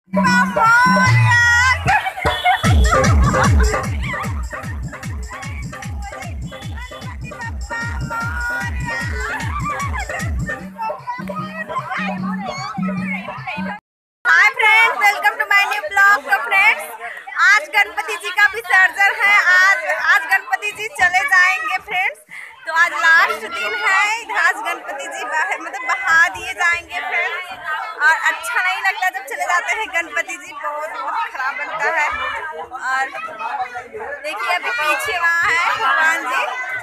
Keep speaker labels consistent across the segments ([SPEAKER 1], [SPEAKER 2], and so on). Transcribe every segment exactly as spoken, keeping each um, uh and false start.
[SPEAKER 1] गणपति जी का विसर्जन है। आज आज गणपति जी चले जाएंगे फ्रेंड्स। तो आज लास्ट दिन है, आज गणपति जी बाहर मतलब बहा दिए जाएंगे फ्रेंड्स। और अच्छा नहीं लगता जब चले जाते हैं गणपति जी, बहुत बहुत खराब बनता है। और देखिए अभी पीछे वहाँ है भगवान जी।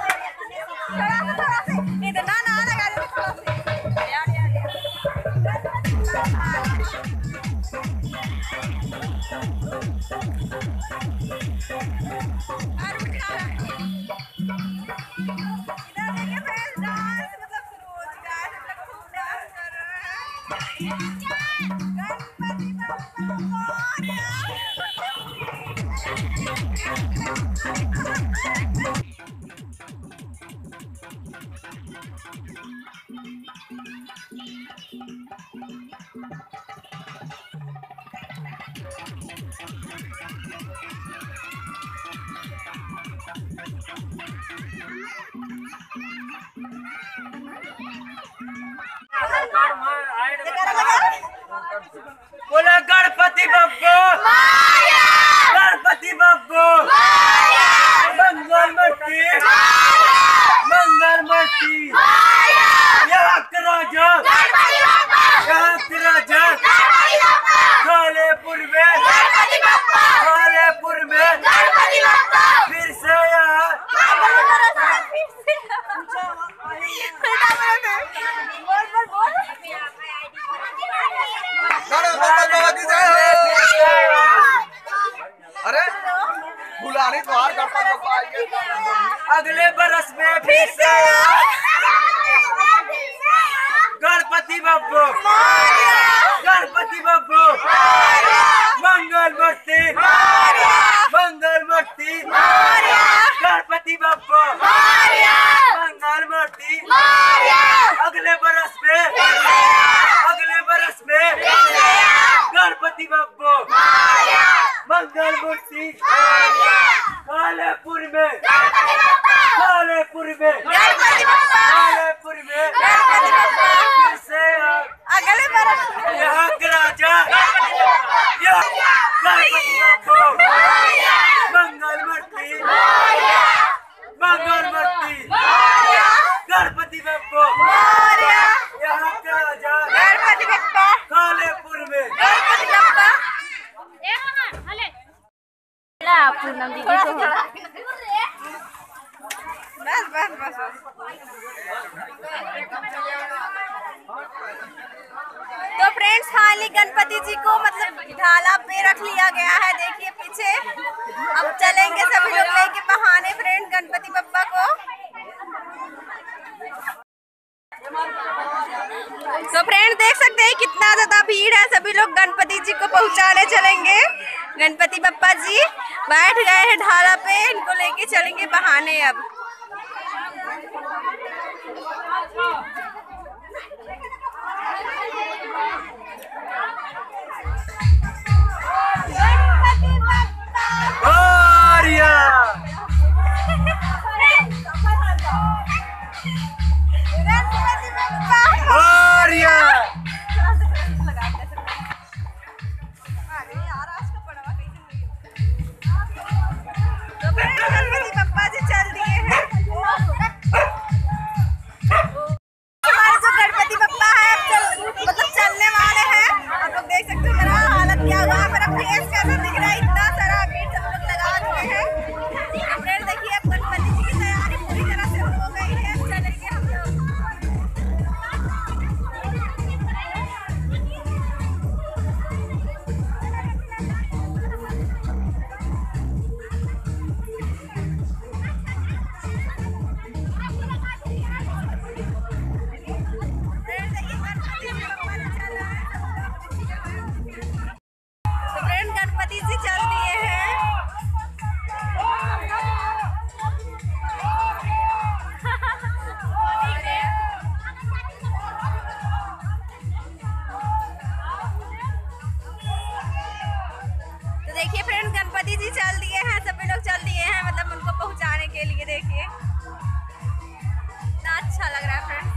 [SPEAKER 1] इधर ना ना लगा दो थोड़ा सा।
[SPEAKER 2] बोला गणपति बप्पा, गणपति बप्पा, मंगल मूर्ति, मंगल मूर्ति, यहाँ के राजा, यहाँ के राजा, खालेपुर में, खालेपुर में, फिर से यहाँ
[SPEAKER 3] अरे बुलाने तो आ
[SPEAKER 2] अगले बरस में फिर से गणपति बप्पा, गणपति बप्पा, मंगल मूर्ति, मंगल मूर्ति, गणपति बप्पा, मंगल मूर्ति, अगले बरस में, अगले बरस में गणपति बप्पा, मंगल मूर्ति, खालेपुर में, खालेपुर में, खालेपुर में, फिर से
[SPEAKER 1] अगले बरस
[SPEAKER 2] यहाँ के राजा, गणपति बप्पा, मंगल मूर्ति, मंगल मूर्ति, गणपति बप्पा, यहाँ के राजा,
[SPEAKER 1] गणपति बप्पा,
[SPEAKER 2] खालेपुर में,
[SPEAKER 1] गणपति बप्पा।
[SPEAKER 4] पूनम दीदी को
[SPEAKER 1] बस बस बस तो फ्रेंड्स हाली गणपति जी को मतलब ढाला पे रख लिया गया है। देखिए पीछे अब चलेंगे सभी लोग लेके बहाने फ्रेंड गणपति बप्पा को। तो फ्रेंड देख सकते हैं कितना ज्यादा भीड़ है, सभी लोग गणपति जी को पहुंचाने चलेंगे। गणपति बप्पा जी बैठ गए हैं ढाला पे, इनको लेके चलेंगे बहाने अब। देखिए फ्रेंड्स, गणपति जी चल दिए हैं, सभी लोग चल दिए हैं, मतलब उनको पहुंचाने के लिए। देखिए कितना अच्छा लग रहा है friends.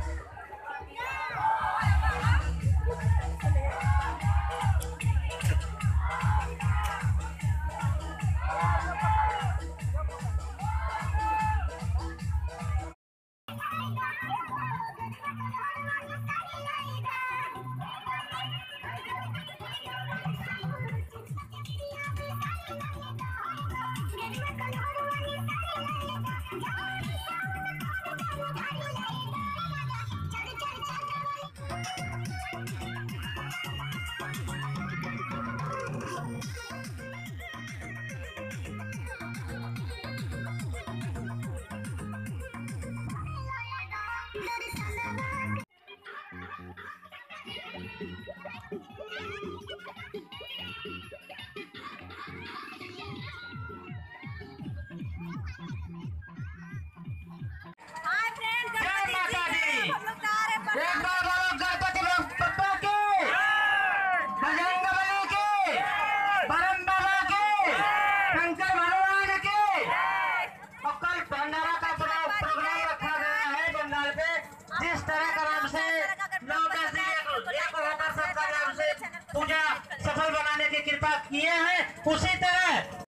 [SPEAKER 1] Hi friends, Ganpati ji हम लोग जा रहे हैं
[SPEAKER 5] एक बार बोलो गणपति बप्पा के, बजरंग बली के, बरम बाबा के, शंकर भगवान के। और कल भंडारा का प्रोग्राम रखा गया है जंगल पे। जिस तरह का नाम से नौ दस दिन एक होकर सबका नाम से पूजा सफल बनाने की कृपा किए हैं, उसी तरह